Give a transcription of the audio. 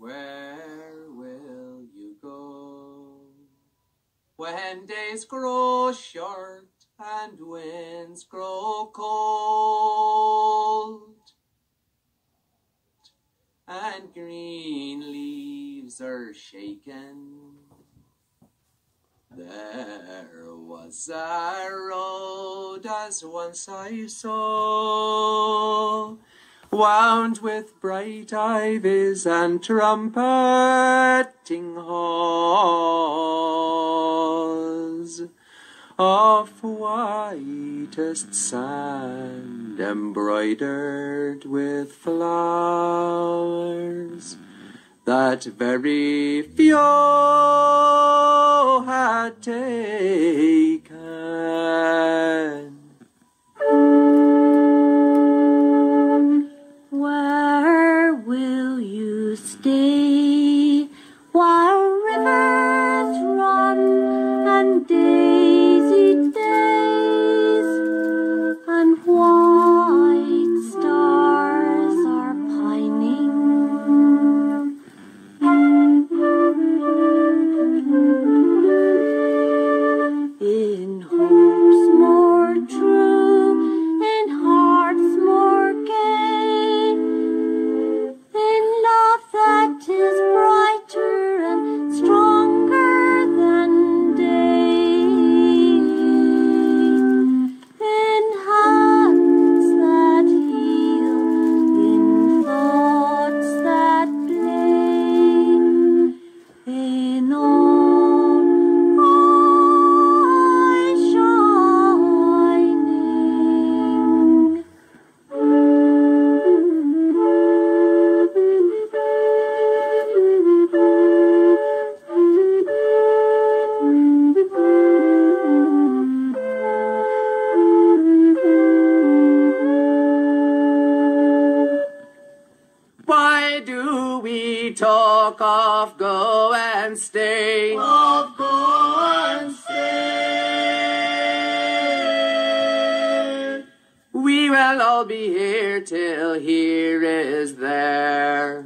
Where will you go when days grow short and winds grow cold and green leaves are shaken? There was a road as once I saw, wound with bright ivies and trumpeting haws, of whitest sand embroidered with flowers that very few had taken. Where will you stay while rivers run and daisied days and white stars are pining? In hopes more true, in hearts more gay, in love that is brighter and stronger than day, in hands that heal, in thoughts that play, in all eyes shining. Why do we talk of go and stay? Of go and stay. We will all be here till here is there.